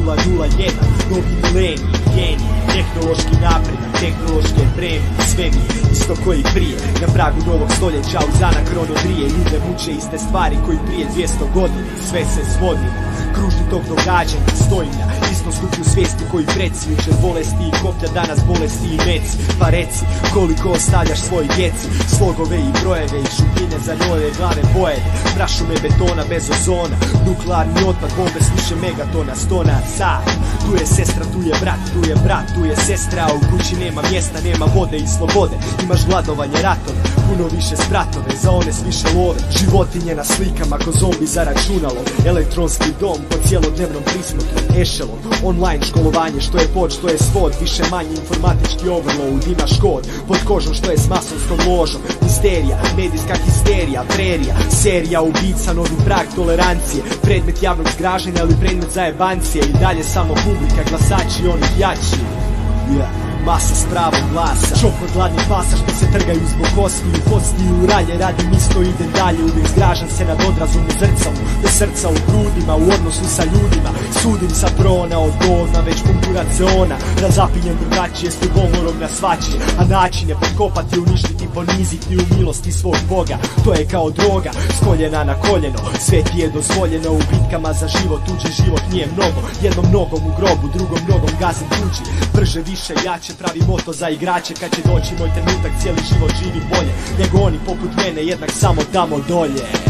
001. Novi milenij, genij, tehnološki napredak, tehnološke premije, svemir, isto koji prije. Na pragu novog stoljeća uz anakronodrije ljude muče iste stvari koji prije 200 godina. Sve se svodi na kružni tok događanja, stojim na istom stupnju svijesti koji preci. Jučer bolesti i koplja, danas bolesti i meci. Pa reci, koliko ostavljaš svoj djeci, slogove i brojeve i šupljine za njove glave bojeve. Prašume betona bez ozona, nuklearni otpad, bombe s više megatona, 100 na sat. Tu je sestra, tu je brat, tu je brat, tu je sestra. U kući nema mjesta, nema vode i slobode. Imaš gladovanje, ratove, puno više spratove, za one s više love. Životinje na slikama ko zombi za računalo, elektronski dom po cijelodnevnom prismotru, ešelon, online školovanje, što je pod, što je svod, više manje informatički overload, imaš kod pod kožom što je s masonskom ložom. Histerija, medijska histerija, prerija, serija ubica, novi prag tolerancije, predmet javnog zgraženja ali predmet zajebancije. I dalje samo publika, glasači onih jači, masa s pravom glasa, čop od gladnih pasa što se trgaju zbog kostiju, postiju ralje, radim isto, idem dalje, uvijek zgražam se nad odrazom u zrcalu, bez srca u grudima, u odnosu sa ljudima, sudim sa prona od govna, već kumpuraciona, razapinjem drugačije s ljubomorom na svačije, a način je pokopati, uništiti, poniziti u milosti svog Boga. To je kao droga, s koljena na koljeno, sve ti je dozvoljeno u bitkama za život, tuđi život nije mnogo, jednom nogom u grobu, drugom nogom gazim tuđi, brže, više, jače, pravi moto za igrače. Kad će doći moj trenutak, cijeli život živi bolje nego oni poput mene, jednak samo tamo dolje.